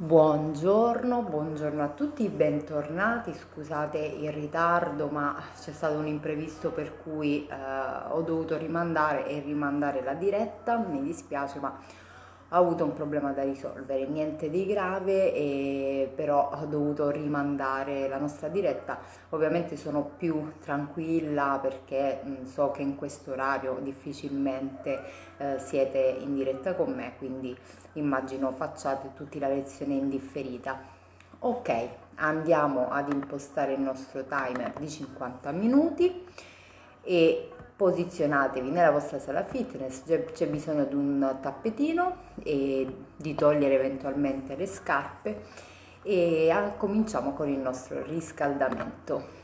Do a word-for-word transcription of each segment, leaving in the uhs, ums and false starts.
Buongiorno, buongiorno a tutti, bentornati. Scusate il ritardo, ma c'è stato un imprevisto per cui eh, ho dovuto rimandare e rimandare la diretta. Mi dispiace, ma ho avuto un problema da risolvere, niente di grave, e però ho dovuto rimandare la nostra diretta. Ovviamente sono più tranquilla perché mh, so che in questo orario difficilmente eh, siete in diretta con me, quindi immagino facciate tutti la lezione in differita. Ok, andiamo ad impostare il nostro timer di cinquanta minuti e posizionatevi nella vostra sala fitness. C'è bisogno di un tappetino e di togliere eventualmente le scarpe e cominciamo con il nostro riscaldamento.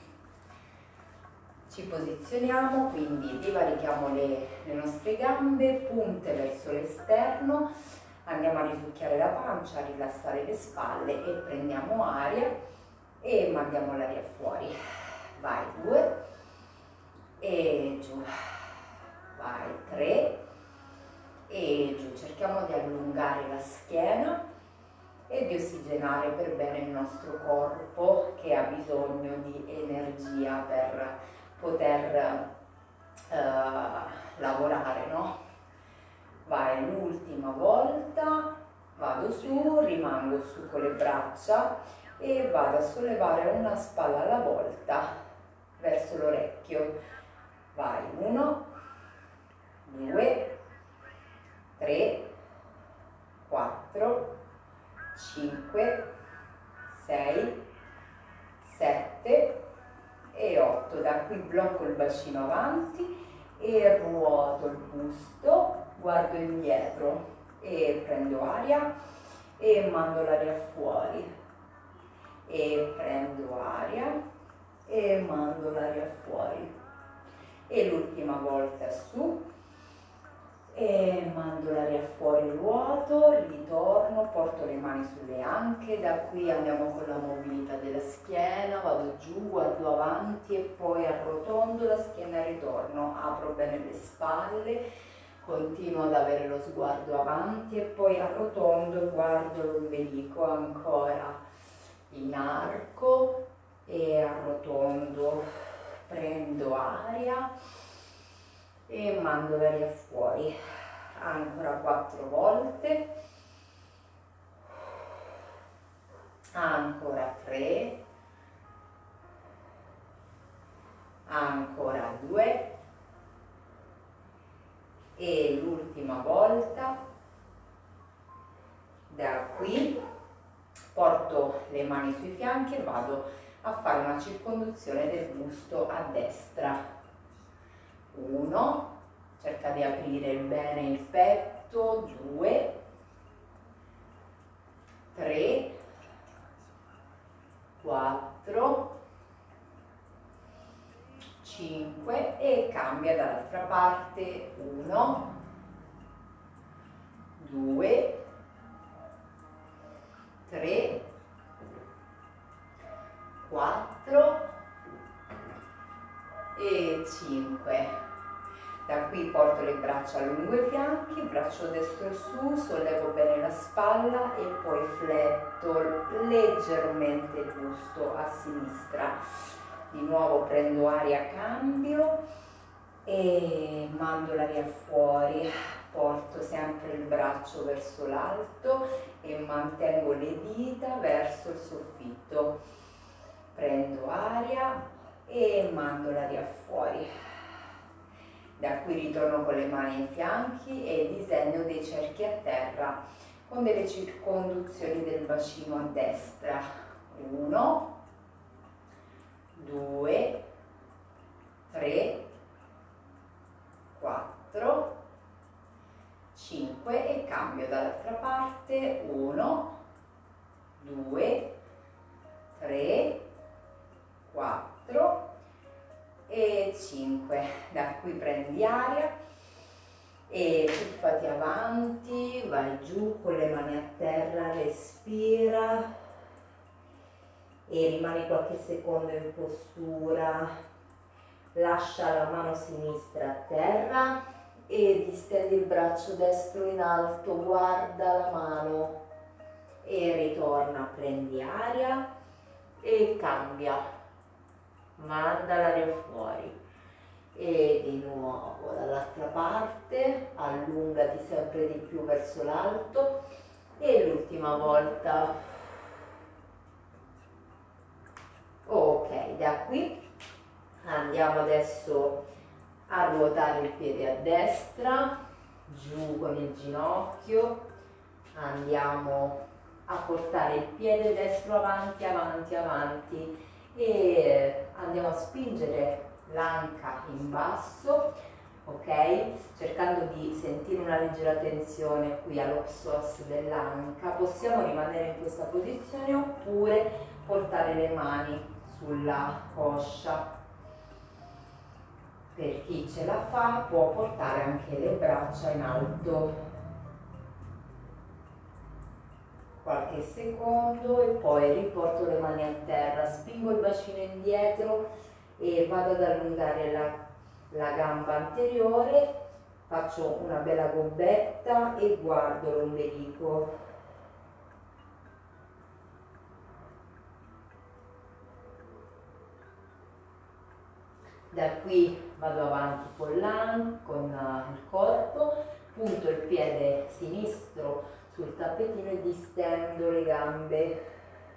Ci posizioniamo, quindi divarichiamo le, le nostre gambe, punte verso l'esterno, andiamo a risucchiare la pancia, a rilassare le spalle e prendiamo aria e mandiamo l'aria fuori. Vai, due, e giù, vai, tre, e giù. Cerchiamo di allungare la schiena e di ossigenare per bene il nostro corpo, che ha bisogno di energia per poter uh, lavorare, no? Vai, l'ultima volta, vado su, rimango su con le braccia e vado a sollevare una spalla alla volta verso l'orecchio. Vai, uno, due, tre, quattro, cinque, sei, sette e otto. Da qui blocco il bacino avanti e ruoto il busto, guardo indietro e prendo aria e mando l'aria fuori e prendo aria e mando l'aria fuori e l'ultima volta su e mando l'aria fuori, ruoto, ritorno, porto le mani sulle anche. Da qui andiamo con la mobilità della schiena, vado giù, guardo avanti e poi arrotondo la schiena e ritorno, apro bene le spalle, continuo ad avere lo sguardo avanti e poi arrotondo e guardo l'ombelico, ancora in arco e arrotondo, prendo aria e mando l'aria fuori, ancora quattro volte, ancora tre, ancora due e l'ultima volta. Da qui porto le mani sui fianchi e vado a fare una circonduzione del busto a destra. uno, cerca di aprire bene il petto, due, tre, quattro, cinque e cambia dall'altra parte, uno, due, tre, quattro e cinque. Da qui porto le braccia lungo i fianchi, braccio destro su, sollevo bene la spalla e poi fletto leggermente il busto a sinistra. Di nuovo prendo aria, cambio e mando l'aria fuori, porto sempre il braccio verso l'alto e mantengo le dita verso il soffitto. Prendo aria e mando l'aria fuori. Da qui ritorno con le mani ai fianchi e disegno dei cerchi a terra con delle circonduzioni del bacino a destra. uno, due, tre, quattro, cinque e cambio dall'altra parte. uno, due, tre, quattro e cinque. Da qui prendi aria e tuffati avanti, vai giù con le mani a terra, respira e rimani qualche secondo in postura, lascia la mano sinistra a terra e distendi il braccio destro in alto, guarda la mano e ritorna, prendi aria e cambia, manda l'aria fuori e di nuovo dall'altra parte, allungati sempre di più verso l'alto e l'ultima volta. Ok, da qui andiamo adesso a ruotare il piede a destra, giù con il ginocchio, andiamo a portare il piede destro avanti, avanti, avanti e andiamo a spingere l'anca in basso, ok? Cercando di sentire una leggera tensione qui allo psoas dell'anca. Possiamo rimanere in questa posizione oppure portare le mani sulla coscia. Per chi ce la fa può portare anche le braccia in alto. Qualche secondo e poi riporto le mani a terra, spingo il bacino indietro e vado ad allungare la, la gamba anteriore, faccio una bella gobbetta e guardo l'ombelico. Da qui vado avanti con, con il corpo, punto il piede sinistro sul tappetino e distendo le gambe.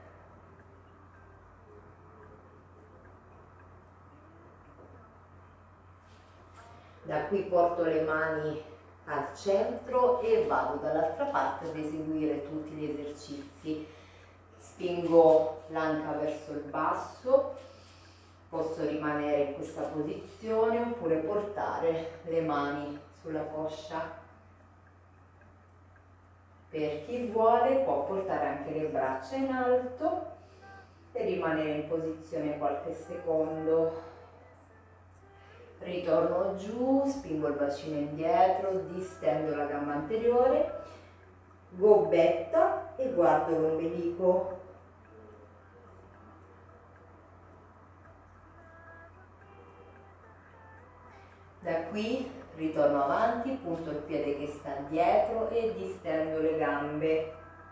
Da qui porto le mani al centro e vado dall'altra parte ad eseguire tutti gli esercizi. Spingo l'anca verso il basso, posso rimanere in questa posizione oppure portare le mani sulla coscia. Per chi vuole può portare anche le braccia in alto e rimanere in posizione qualche secondo. Ritorno giù, spingo il bacino indietro, distendo la gamba anteriore, gobbetta e guardo l'ombelico. Da qui ritorno avanti, punto il piede che sta dietro e distendo le gambe.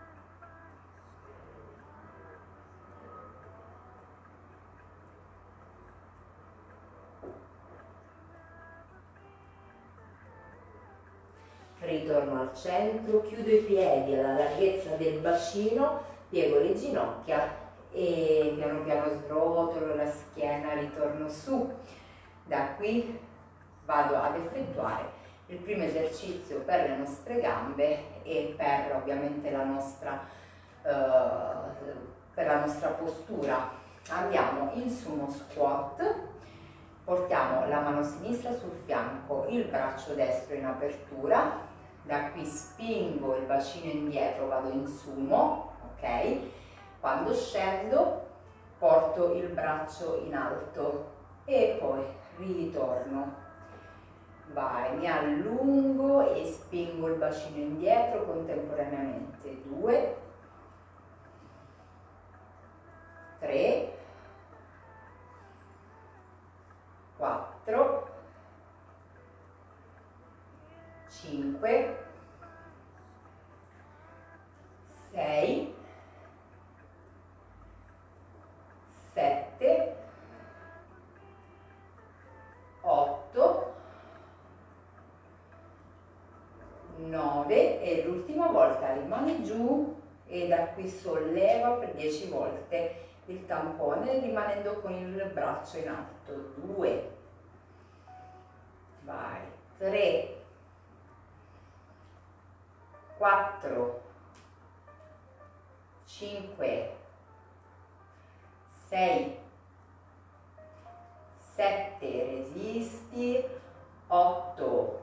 Ritorno al centro, chiudo i piedi alla larghezza del bacino, piego le ginocchia e piano piano srotolo la schiena, ritorno su. Da qui vado ad effettuare il primo esercizio per le nostre gambe e per ovviamente la nostra, eh, per la nostra postura. Andiamo in sumo squat, portiamo la mano sinistra sul fianco, il braccio destro in apertura, da qui spingo il bacino indietro, vado in sumo, ok? Quando scendo porto il braccio in alto e poi ritorno. Vai, mi allungo e spingo il bacino indietro contemporaneamente. Due, tre, quattro, cinque, sei, sette, otto, nove e l'ultima volta rimani giù e da qui solleva per dieci volte il tampone rimanendo con il braccio in alto. due, vai, tre, quattro, cinque, sei, sette, resisti, otto,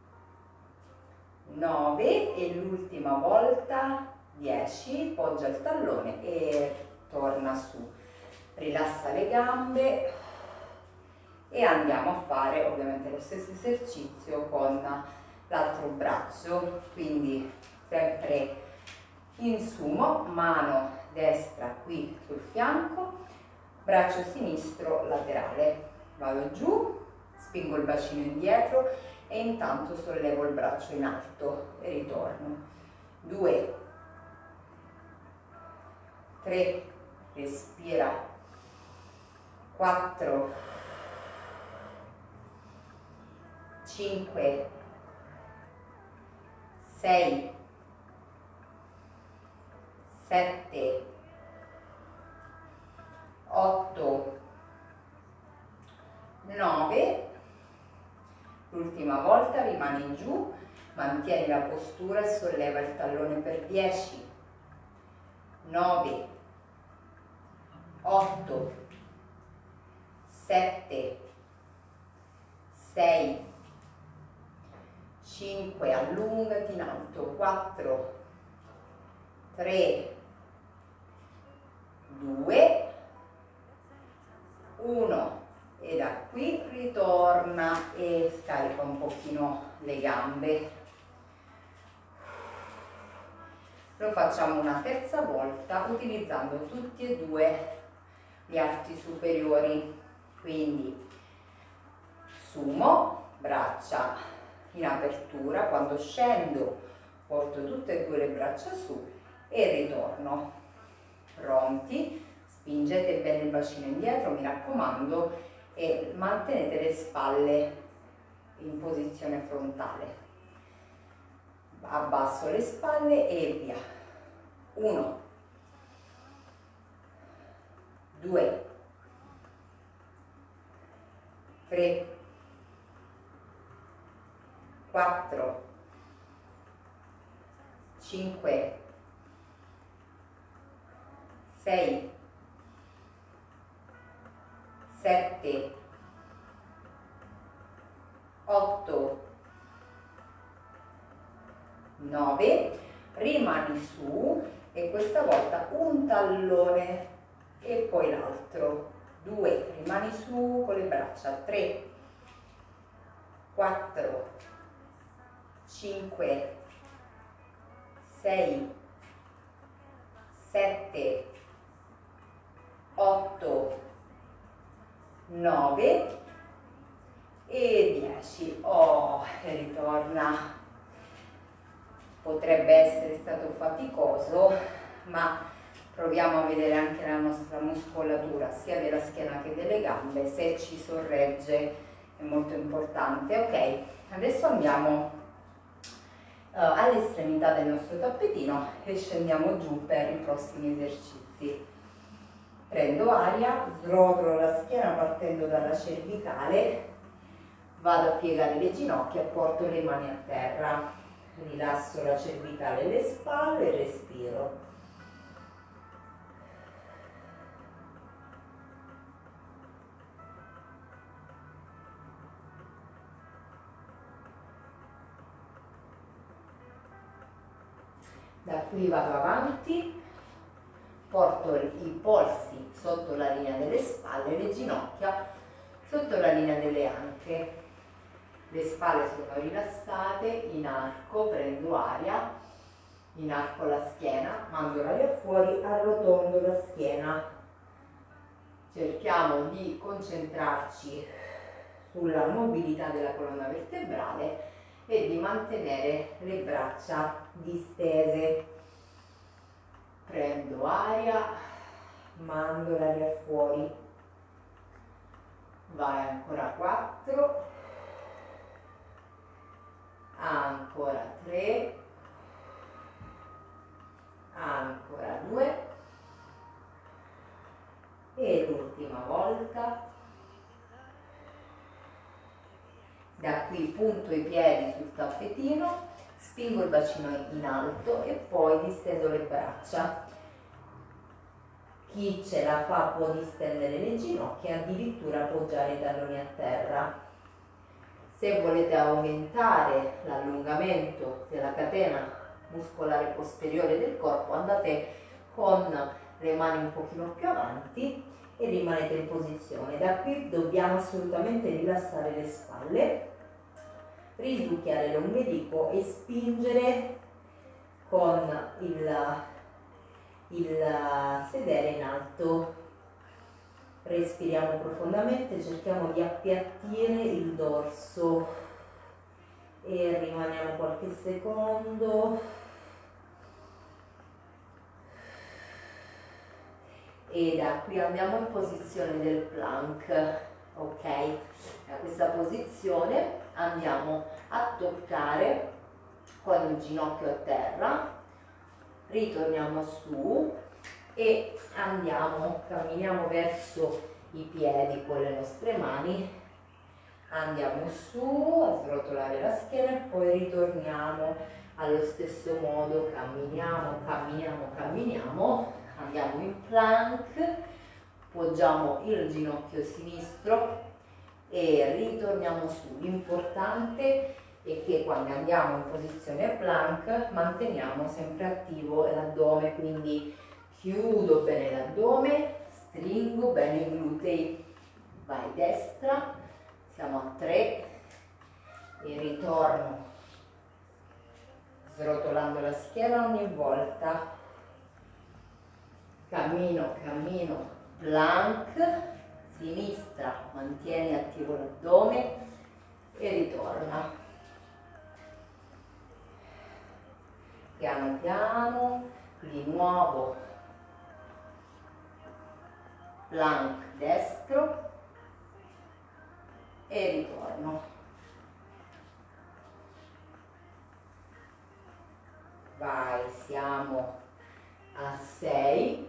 nove e l'ultima volta dieci, poggia il tallone e torna su. Rilassa le gambe e andiamo a fare ovviamente lo stesso esercizio con l'altro braccio, quindi sempre in sumo, mano destra qui sul fianco, braccio sinistro laterale, vado giù, spingo il bacino indietro e intanto sollevo il braccio in alto e ritorno. due, tre, respira, quattro, cinque, sei, sette, otto, nove, l'ultima volta, rimani giù, mantieni la postura e solleva il tallone per dieci, nove, otto, sette, sei, cinque, allungati in alto, quattro, tre, due, uno, e da qui ritorna e scarica un pochino le gambe. Lo facciamo una terza volta utilizzando tutti e due gli arti superiori, quindi sumo, braccia in apertura, quando scendo porto tutte e due le braccia su e ritorno. Pronti? Spingete bene il bacino indietro, mi raccomando, e mantenete le spalle in posizione frontale. Abbasso le spalle e via. uno, due, tre, quattro, cinque, sei, sette, otto, nove, rimani su e questa volta un tallone e poi l'altro, due, rimani su con le braccia, tre, quattro, cinque, sei, sette, otto, nove e dieci. Oh, e ritorna. Potrebbe essere stato faticoso, ma proviamo a vedere anche la nostra muscolatura, sia della schiena che delle gambe, se ci sorregge, è molto importante. Ok, adesso andiamo uh, all'estremità del nostro tappetino e scendiamo giù per i prossimi esercizi. Prendo aria, srotolo la schiena partendo dalla cervicale, vado a piegare le ginocchia, porto le mani a terra. Rilasso la cervicale e le spalle e respiro. Da qui vado avanti, porto i polsi sotto la linea delle spalle, le ginocchia sotto la linea delle anche. Le spalle sono rilassate, in arco, prendo aria, inarco la schiena, mando l'aria fuori, arrotondo la schiena. Cerchiamo di concentrarci sulla mobilità della colonna vertebrale e di mantenere le braccia distese. Prendo aria, mando l'aria fuori. Vai ancora quattro. Ancora tre, ancora due e l'ultima volta. Da qui punto i piedi sul tappetino, spingo il bacino in alto e poi distendo le braccia. Chi ce la fa può distendere le ginocchia e addirittura appoggiare i talloni a terra. Se volete aumentare l'allungamento della catena muscolare posteriore del corpo, andate con le mani un pochino più avanti e rimanete in posizione. Da qui dobbiamo assolutamente rilassare le spalle, risucchiare l'ombelico e spingere con il, il sedere in alto. Respiriamo profondamente, cerchiamo di appiattire il dorso e rimaniamo qualche secondo. e da qui andiamo in posizione del plank, ok? Da questa posizione andiamo a toccare con il ginocchio a terra, ritorniamo su e andiamo, camminiamo verso i piedi con le nostre mani, andiamo su a srotolare la schiena e poi ritorniamo allo stesso modo, camminiamo, camminiamo, camminiamo, andiamo in plank, poggiamo il ginocchio sinistro e ritorniamo su. L'importante è che quando andiamo in posizione plank manteniamo sempre attivo l'addome, quindi chiudo bene l'addome, stringo bene i glutei, vai destra, siamo a tre e ritorno srotolando la schiena ogni volta, cammino, cammino, plank, sinistra, mantieni attivo l'addome e ritorna. Piano piano, di nuovo, plank destro e ritorno. Vai, siamo a sei,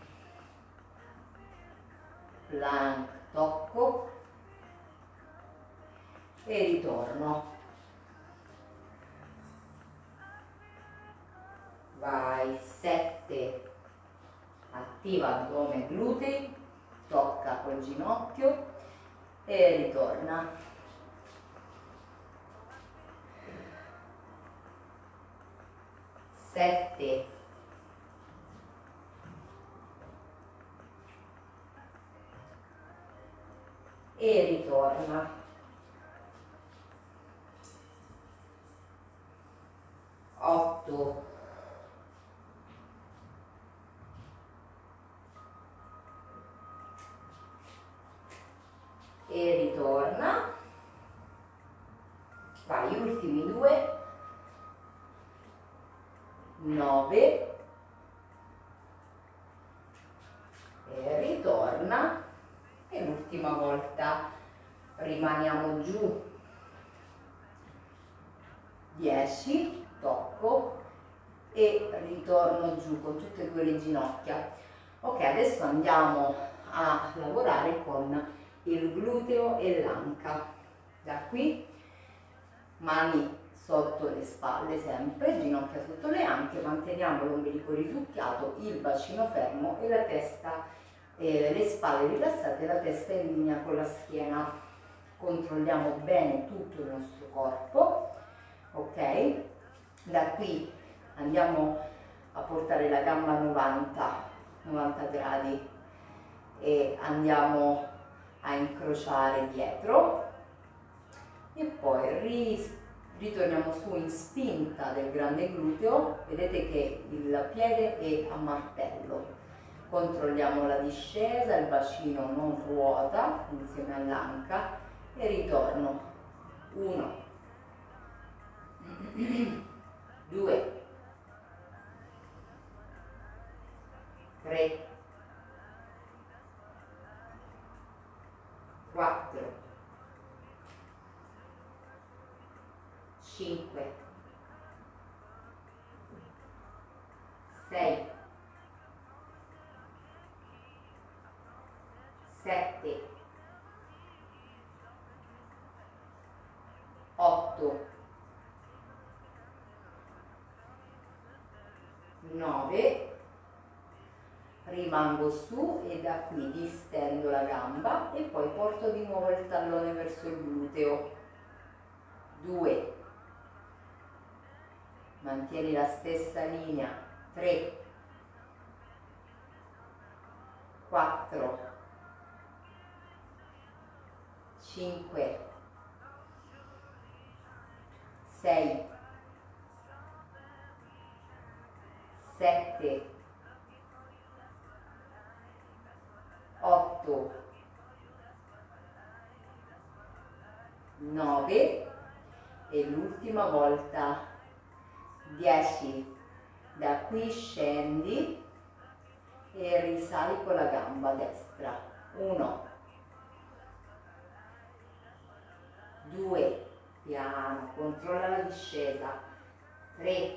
plank, tocco e ritorno. Vai, sette, attiva addome, glutei, tocca col ginocchio e ritorna. sette, e ritorna. otto, e ritorna. Vai, ultimi due. nove e ritorna e l'ultima volta rimaniamo giù. dieci, tocco e ritorno giù con tutte e due le ginocchia. Ok, adesso andiamo a lavorare con il gluteo e l'anca. Da qui mani sotto le spalle sempre, ginocchia sotto le anche, manteniamo l'ombelico risucchiato, il bacino fermo e la testa, eh, le spalle rilassate e la testa in linea con la schiena. Controlliamo bene tutto il nostro corpo, ok? Da qui andiamo a portare la gamba a novanta gradi e andiamo a incrociare dietro e poi ris ritorniamo su in spinta del grande gluteo. Vedete che il piede è a martello, controlliamo la discesa, il bacino non ruota insieme all'anca e ritorno. uno, due, tre, quattro, cinque, sei, sette, otto, nove, rimango su e da qui distendo la gamba e poi porto di nuovo il tallone verso il gluteo. due, mantieni la stessa linea. tre, quattro, cinque, sei, sette, otto, nove e l'ultima volta dieci. Da qui scendi e risali con la gamba destra. uno, due, piano, controlla la discesa. tre,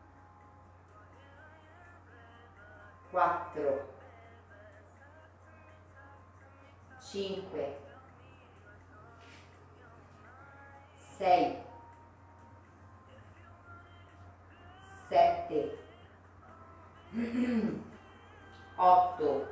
quattro, cinque, sei, sette, otto,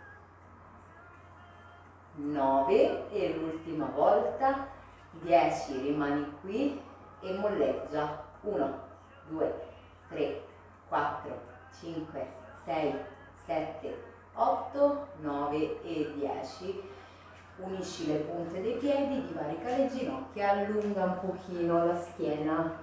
nove e l'ultima volta, dieci, rimani qui e molleggia. uno, due, tre, quattro, cinque, sei, sette, otto, nove e dieci. Unisci le punte dei piedi, divarica le ginocchia, allunga un pochino la schiena.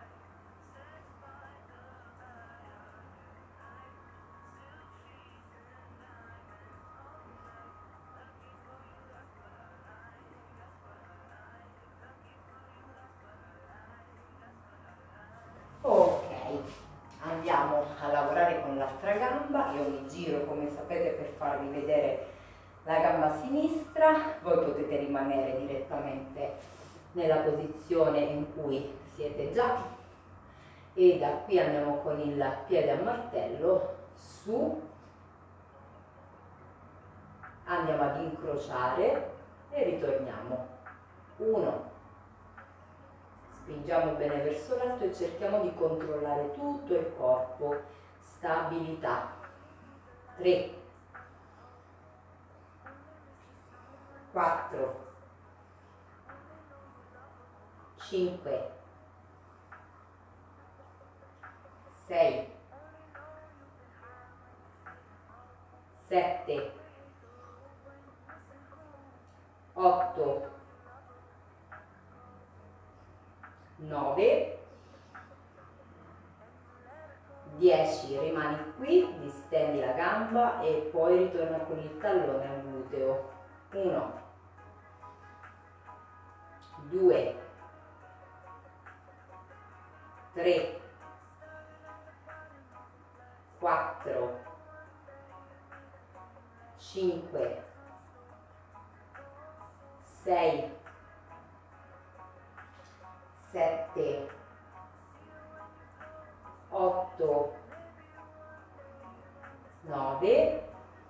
Ok, andiamo a lavorare con l'altra gamba. Io mi giro, come sapete, per farvi vedere la gamba sinistra. Voi potete rimanere direttamente nella posizione in cui siete già e da qui andiamo con il piede a martello su, andiamo ad incrociare e ritorniamo. uno, spingiamo bene verso l'alto e cerchiamo di controllare tutto il corpo, stabilità. tre, quattro, cinque, sei, sette, otto, nove, dieci, rimani qui, distendi la gamba e poi ritorna con il tallone al gluteo. uno, due, tre, quattro, cinque, sei, sette, otto, nove,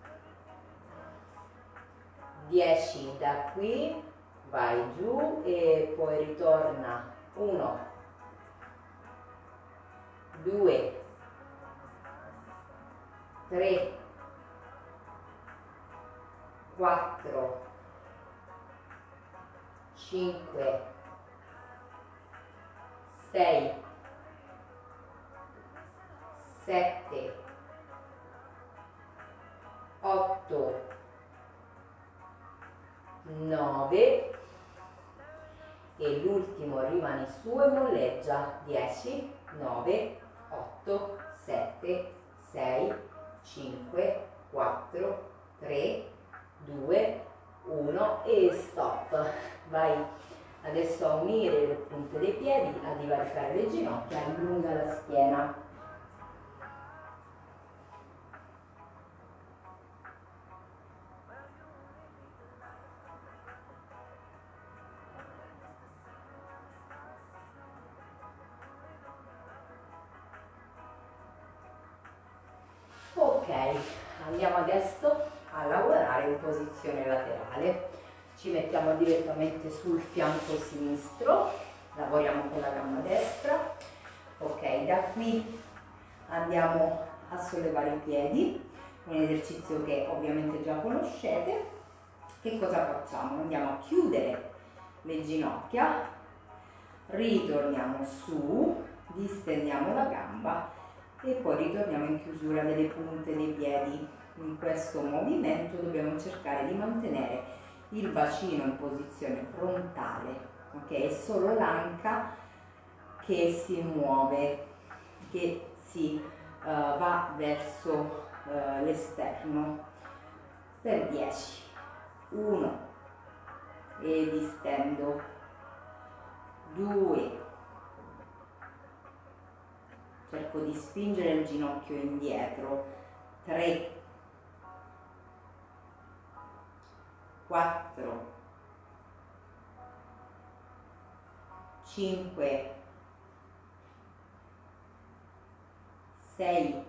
dieci. Da qui vai giù e poi ritorna. uno, due, tre, quattro, cinque, sei, sette, otto, nove e l'ultimo rimani su e molleggia. dieci, nove, otto, sette, sei, cinque, quattro, tre, due, uno e stop. Vai adesso a unire le punte dei piedi, a divaricare le ginocchia, allunga la schiena. Ok, andiamo adesso a lavorare in posizione laterale. Ci mettiamo direttamente sul fianco sinistro, lavoriamo con la gamba destra. Ok, da qui andiamo a sollevare i piedi, un esercizio che ovviamente già conoscete. Che cosa facciamo? Andiamo a chiudere le ginocchia, ritorniamo su, distendiamo la gamba e poi ritorniamo in chiusura delle punte dei piedi. In questo movimento dobbiamo cercare di mantenere il bacino in posizione frontale, ok? È solo l'anca che si muove, che si uh, va verso uh, l'esterno. Per dieci. uno e distendo. due. Cerco di spingere il ginocchio indietro. tre, quattro, cinque, sei,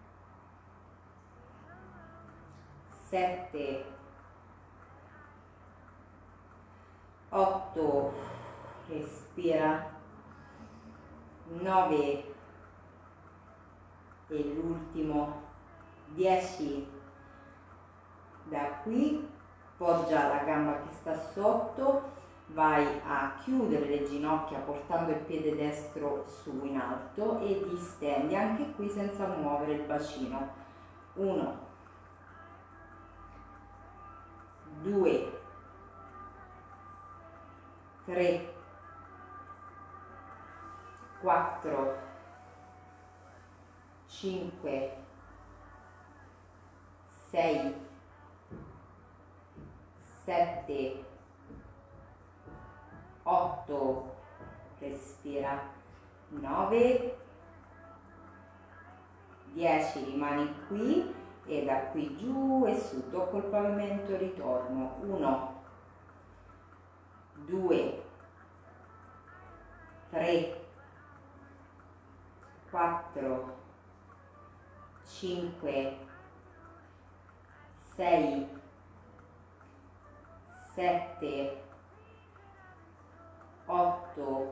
sette, otto, respira, nove e l'ultimo, dieci. Da qui poggia la gamba che sta sotto, vai a chiudere le ginocchia portando il piede destro su in alto e distendi anche qui senza muovere il bacino. uno, due, tre, quattro, cinque, sei, sette, otto, respira, nove, dieci, rimani qui e da qui giù e su, tocco il pavimento, ritorno, uno, due, tre, quattro, cinque, sei, sette, otto,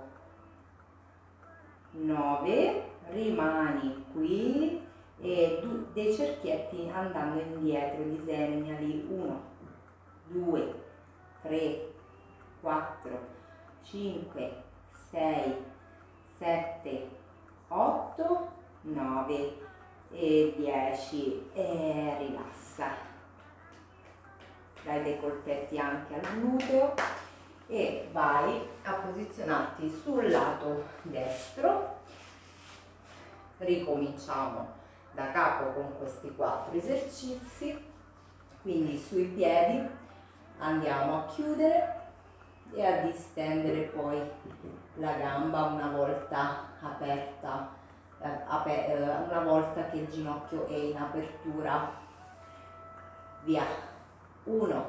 nove, rimani qui e dei cerchietti andando indietro, disegnali, uno, due, tre, quattro, cinque, sei, sette, otto, nove e dieci e rilassa. Dai dei colpetti anche al gluteo e vai a posizionarti sul lato destro. Ricominciamo da capo con questi quattro esercizi, quindi sui piedi andiamo a chiudere e a distendere poi la gamba una volta aperta, una volta che il ginocchio è in apertura. Via, uno,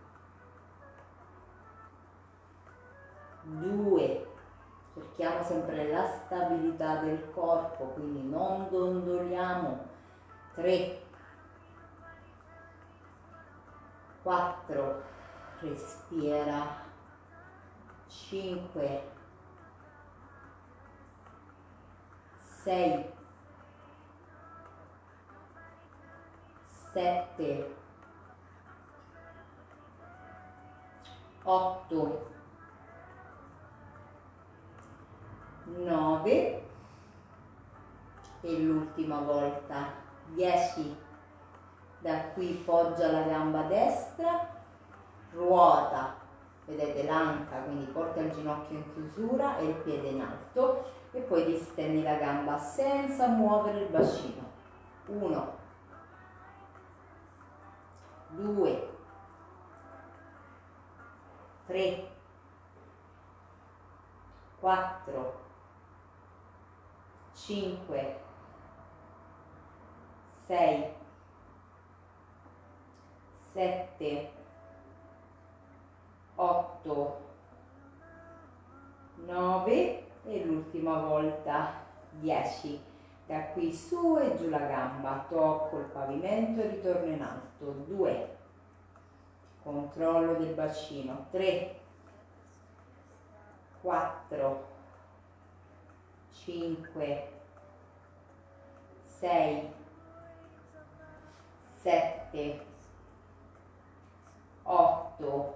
due, cerchiamo sempre la stabilità del corpo, quindi non dondoliamo, tre, quattro, respira, cinque, sei, sette, otto, nove e l'ultima volta, dieci. Da qui poggia la gamba destra, ruota, vedete l'anca, quindi porta il ginocchio in chiusura e il piede in alto e poi distendi la gamba senza muovere il bacino. uno, due, tre, quattro, cinque, sei, sette, otto, nove e l'ultima volta dieci. Da qui su e giù la gamba, tocco il pavimento e ritorno in alto. due, controllo del bacino. tre, quattro, cinque, sei, sette, otto,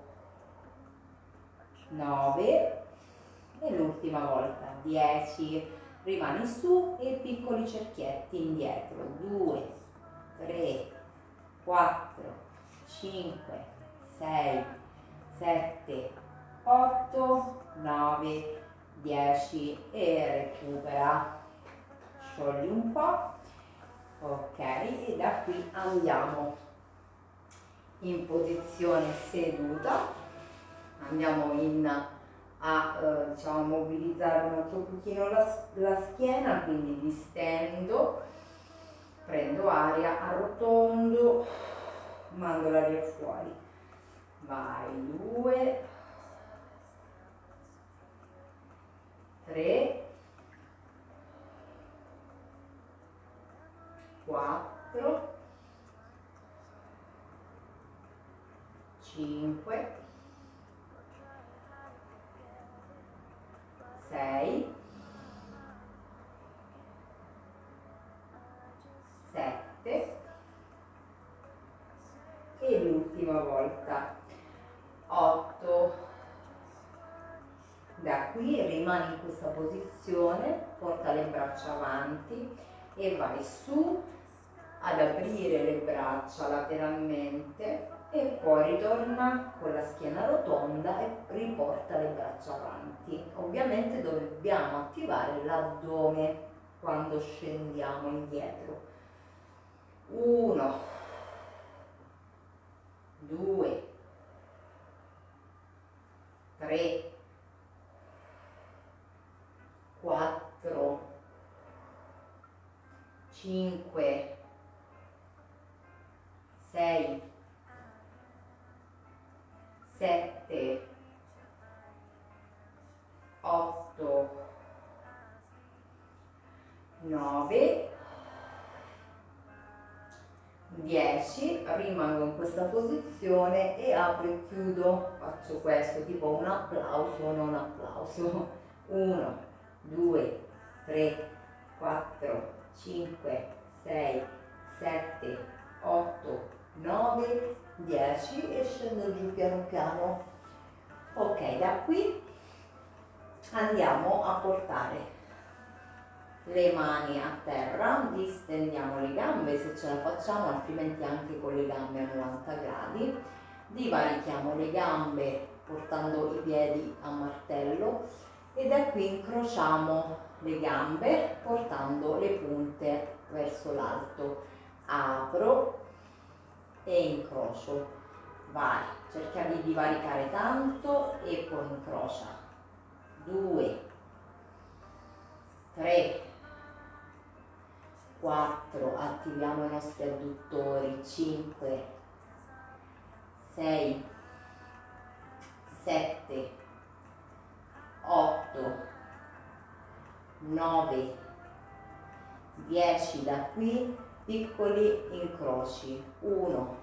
nove e l'ultima volta dieci. Rimani su e piccoli cerchietti indietro. due, tre, quattro, cinque, sei, sette, otto, nove, dieci e recupera. Sciogli un po'. Ok, e da qui andiamo in posizione seduta, andiamo in, a eh, diciamo, mobilizzare un altro pochino la, la schiena, quindi distendo, prendo aria, arrotondo, mando l'aria fuori, vai, due, tre, quattro, cinque, sei, sette e l'ultima volta otto. Da qui rimani in questa posizione, porta le braccia avanti e vai su ad aprire le braccia lateralmente e poi ritorna con la schiena rotonda e riporta le braccia avanti. Ovviamente dobbiamo attivare l'addome quando scendiamo indietro. uno, due, tre, quattro, cinque, sei, sette, otto, nove, dieci, rimango in questa posizione e apro e chiudo, faccio questo tipo un applauso o non applauso. uno, due, tre, quattro, cinque, sei, sette, otto, nove, dieci e scendo giù piano piano. Ok, da qui andiamo a portare le mani a terra, distendiamo le gambe se ce la facciamo, altrimenti anche con le gambe a novanta gradi, divarichiamo le gambe portando i piedi a martello e da qui incrociamo le gambe portando le punte verso l'alto. Apro e incrocio, vai, cerca di divaricare tanto e poi incrocia. due, tre, quattro, attiviamo i nostri adduttori, cinque, sei, sette, otto, nove, dieci, da qui piccoli incroci, uno,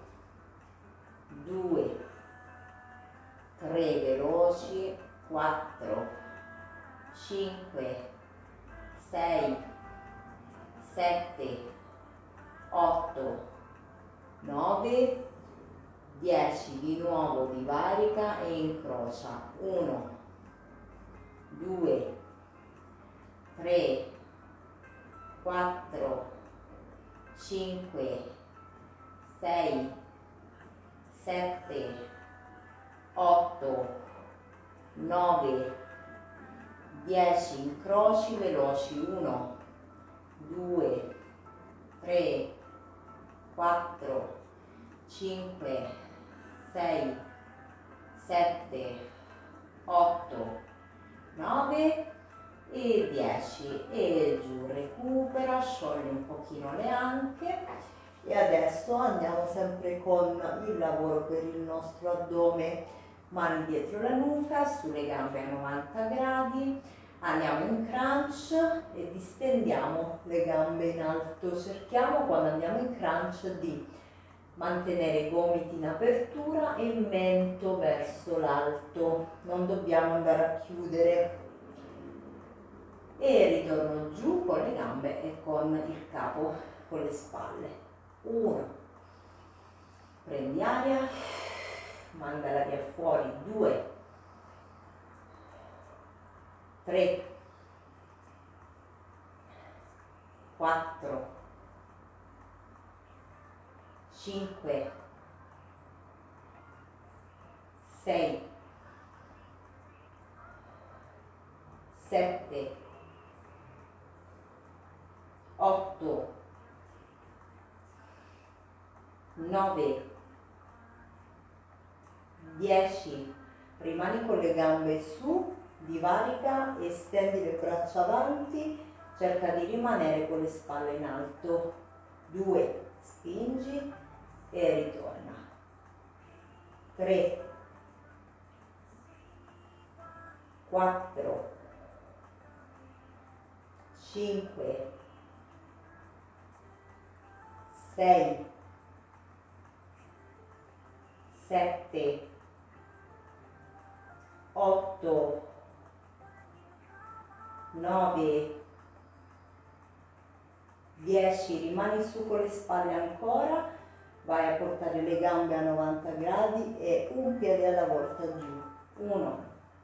due, tre veloci, quattro, cinque, sei, sette, otto, nove, dieci, di nuovo divarica e incrocia, uno, due, tre, quattro, cinque, sei, sette, otto, nove, dieci, incroci veloci, uno, due, tre, quattro, cinque, sei, sette, otto, nove e dieci e giù, recupera, scioglie un pochino le anche e adesso andiamo sempre con il lavoro per il nostro addome, mani dietro la nuca, sulle gambe a novanta gradi, andiamo in crunch e distendiamo le gambe in alto. Cerchiamo quando andiamo in crunch di mantenere i gomiti in apertura e il mento verso l'alto, non dobbiamo andare a chiudere. E ritorno giù con le gambe e con il capo, con le spalle. uno, prendi aria, mandala via fuori. due, tre, quattro, cinque, sei, sette, otto, nove, dieci, rimani con le gambe su, divarica, estendi le braccia avanti, cerca di rimanere con le spalle in alto. due, spingi e ritorna. tre, quattro, cinque, sei, sette, otto, nove, dieci, rimani su con le spalle ancora, vai a portare le gambe a novanta gradi e un piede alla volta giù, uno,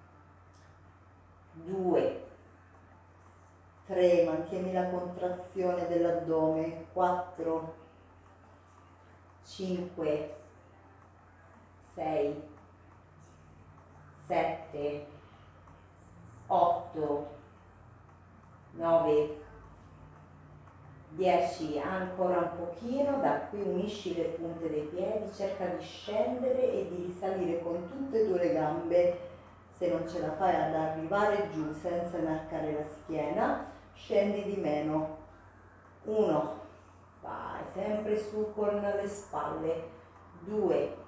due, tre, mantieni la contrazione dell'addome, quattro, cinque, sei, sette, otto, nove, dieci, ancora un pochino, da qui unisci le punte dei piedi, cerca di scendere e di risalire con tutte e due le gambe, se non ce la fai ad arrivare giù senza inarcare la schiena, scendi di meno, uno, vai, sempre su con le spalle, due,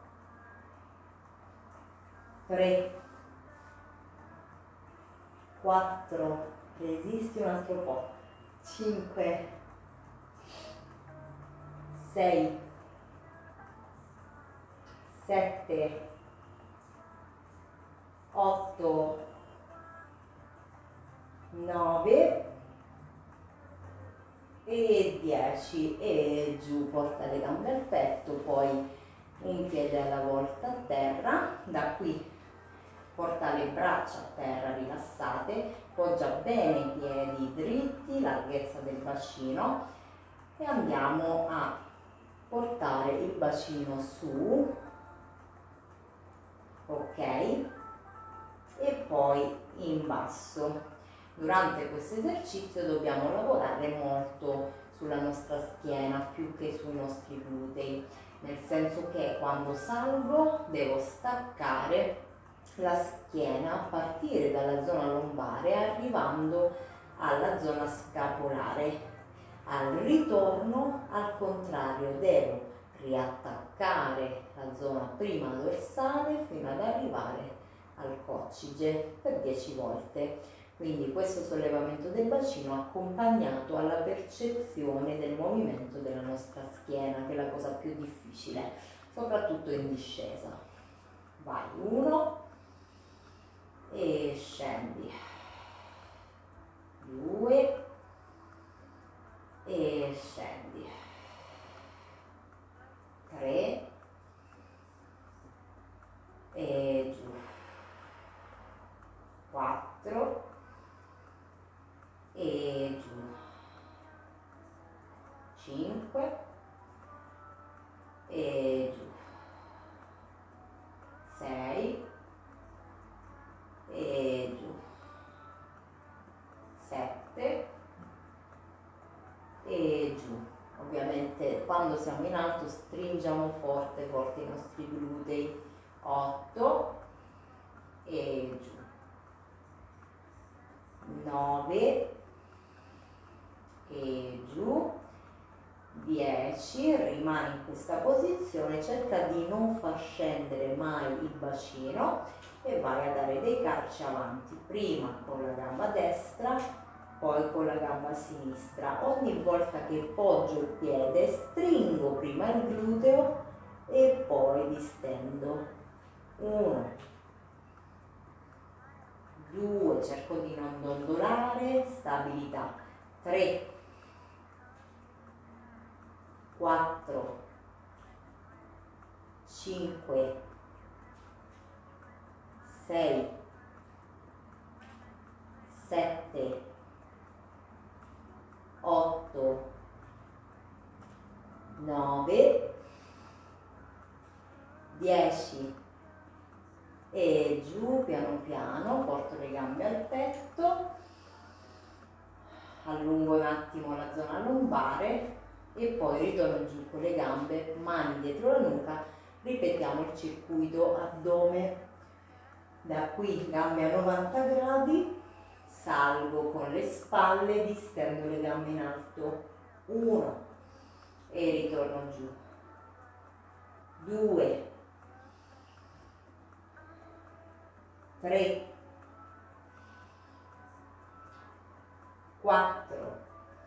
tre, quattro, resisti un altro po', cinque, sei, sette, otto, nove e dieci e giù, porta le gambe al petto, poi un piede alla volta a terra, da qui porta le braccia a terra rilassate, poggia bene i piedi dritti, larghezza del bacino e andiamo a portare il bacino su, ok, e poi in basso. Durante questo esercizio dobbiamo lavorare molto sulla nostra schiena più che sui nostri glutei, nel senso che quando salgo devo staccare la schiena a partire dalla zona lombare arrivando alla zona scapolare. Al ritorno, al contrario, devo riattaccare la zona prima dorsale fino ad arrivare al coccige per dieci volte. Quindi questo sollevamento del bacino accompagnato alla percezione del movimento della nostra schiena, che è la cosa più difficile, soprattutto in discesa. Vai, uno e scendi, due e scendi, tre e giù, quattro e giù, cinque e giù, sei e giù, sette e giù. Ovviamente quando siamo in alto stringiamo forte forte i nostri glutei, otto e giù, nove e giù, dieci, rimani in questa posizione, cerca di non far scendere mai il bacino e vai a dare dei calci avanti, prima con la gamba destra, poi con la gamba sinistra. Ogni volta che poggio il piede stringo prima il gluteo e poi distendo. Uno, due, cerco di non dondolare, stabilità. Tre, quattro, cinque, sei, sette, otto, nove, dieci e giù, piano piano, porto le gambe al petto, allungo un attimo la zona lombare e poi ritorno giù con le gambe, mani dietro la nuca, ripetiamo il circuito addome. Da qui gambe a novanta gradi, salgo con le spalle, distendo le gambe in alto, uno e ritorno giù, due, tre, quattro,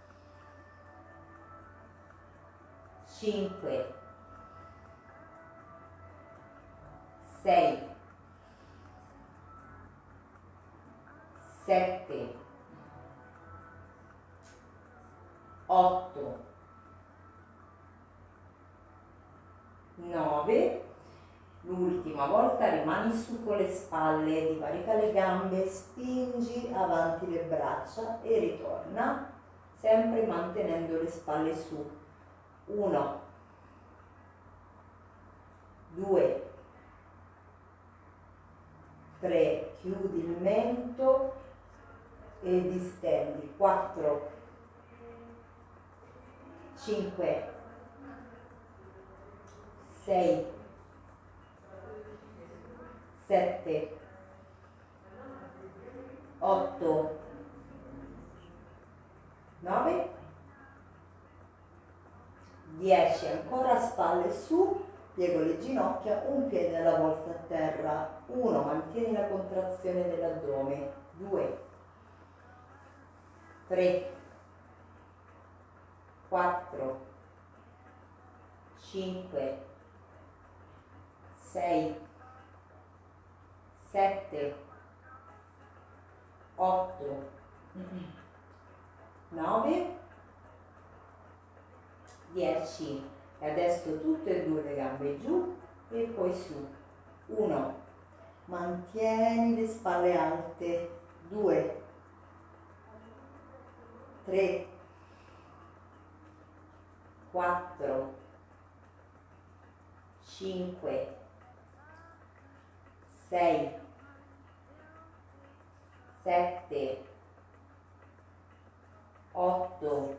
cinque, sei, sette, otto, nove, l'ultima volta rimani su con le spalle, divarica le gambe, spingi avanti le braccia e ritorna, sempre mantenendo le spalle su. uno, due, tre, chiudi il mento e distendi, quattro, cinque, sei, sette, otto, nove, dieci, ancora spalle su, piego le ginocchia, un piede alla volta a terra, uno, mantieni la contrazione dell'addome, due, tre, quattro, cinque, sei, sette, otto, nove, dieci. E adesso tutte e due le gambe giù e poi su. uno, mantieni le spalle alte, due, tre, quattro, cinque, sei, sette, otto,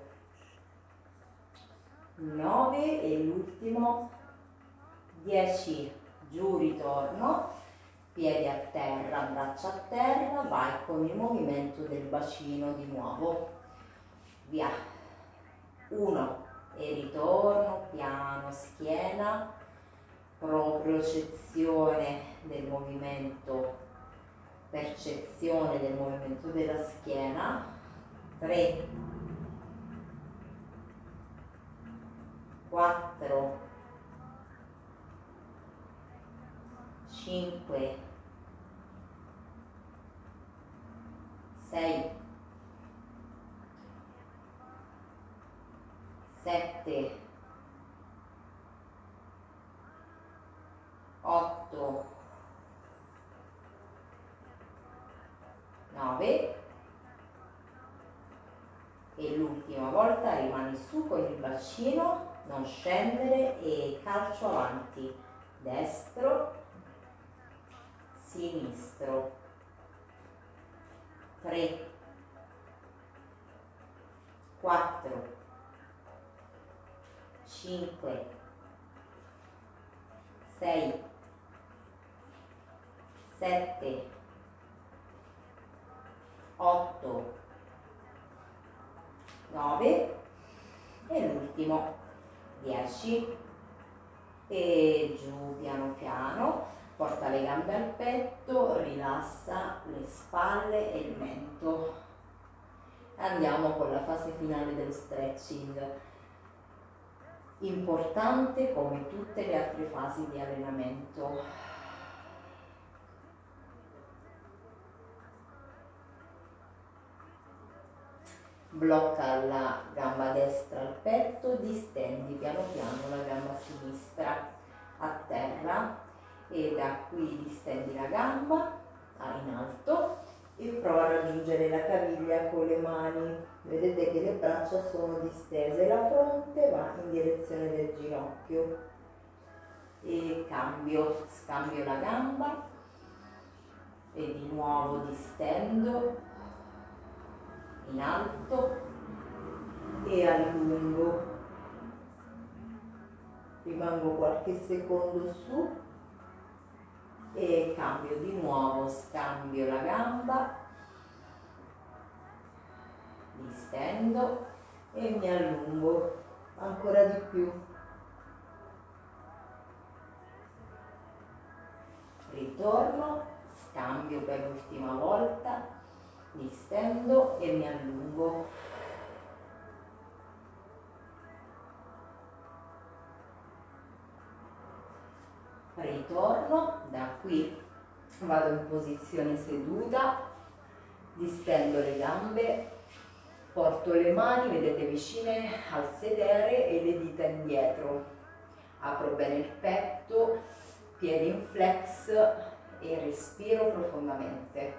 nove e l'ultimo, dieci, giù, ritorno, piedi a terra, braccia a terra, vai con il movimento del bacino di nuovo, via, uno e ritorno, piano, schiena, propriocezione del movimento, percezione del movimento della schiena, tre, quattro, cinque, sei, sette, otto, nove e l'ultima volta rimani su con il bacino, non scendere e calcio avanti, destro, sinistro, tre, quattro, cinque, sei, sette, otto, nove e l'ultimo, dieci e giù piano piano, porta le gambe al petto, rilassa le spalle e il mento. Andiamo con la fase finale dello stretching, importante come tutte le altre fasi di allenamento. Blocca la gamba destra al petto, distendi piano piano la gamba sinistra a terra e da qui distendi la gamba in alto e prova a raggiungere la caviglia con le mani. Vedete che le braccia sono distese, la fronte va in direzione del ginocchio e cambio, scambio la gamba e di nuovo distendo in alto e allungo, rimango qualche secondo su e cambio di nuovo, scambio la gamba, distendo e mi allungo ancora di più, ritorno, scambio per l'ultima volta distendo e mi allungo. Ritorno, da qui vado in posizione seduta, distendo le gambe, porto le mani, vedete, vicine al sedere e le dita indietro, apro bene il petto, piedi in flex e respiro profondamente.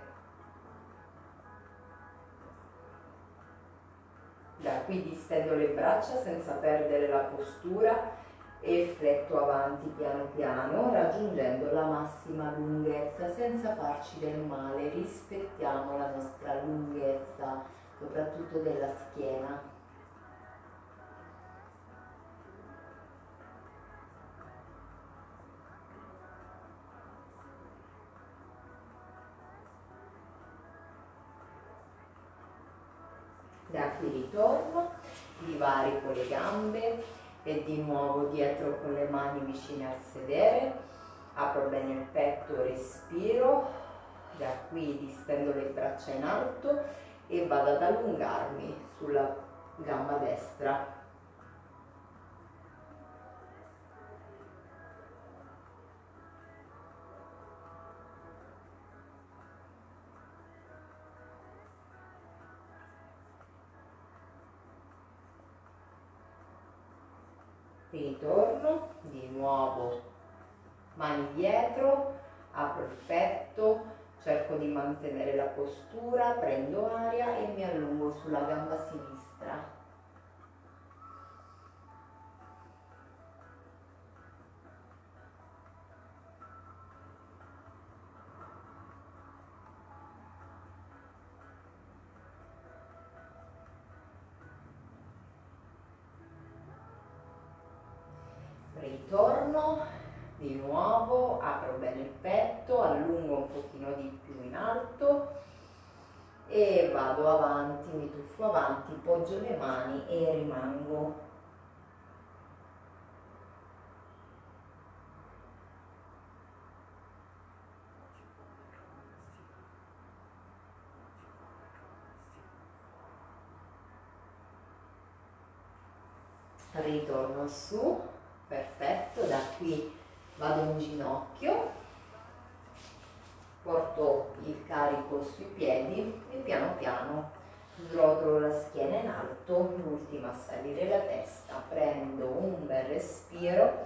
Da qui distendo le braccia senza perdere la postura e fletto avanti piano piano, raggiungendo la massima lunghezza senza farci del male. Rispettiamo la nostra lunghezza, soprattutto della schiena. Da qui ritorno, divarico le gambe e di nuovo dietro con le mani vicine al sedere, apro bene il petto, respiro, da qui distendo le braccia in alto e vado ad allungarmi sulla gamba destra. Ritorno, di nuovo mani dietro, apro il petto, cerco di mantenere la postura, prendo aria e mi allungo sulla gamba sinistra. Ritorno, di nuovo, apro bene il petto, allungo un pochino di più in alto e vado avanti, mi tuffo avanti, poggio le mani e rimango. Ritorno su, perfetto, da qui vado in ginocchio, porto il carico sui piedi e piano piano srotolo la schiena in alto, l'ultima a salire la testa, prendo un bel respiro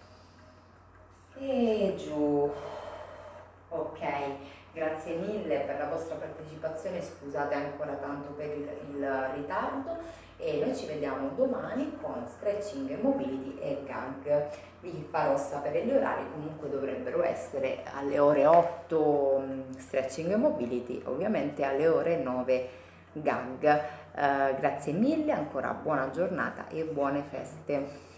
e giù. Ok, grazie mille per la vostra partecipazione, scusate ancora tanto per il, il ritardo e noi ci vediamo domani con stretching e mobility e gag. Vi farò sapere gli orari, comunque dovrebbero essere alle ore otto stretching e mobility, ovviamente alle ore nove gag. Eh, grazie mille, ancora buona giornata e buone feste.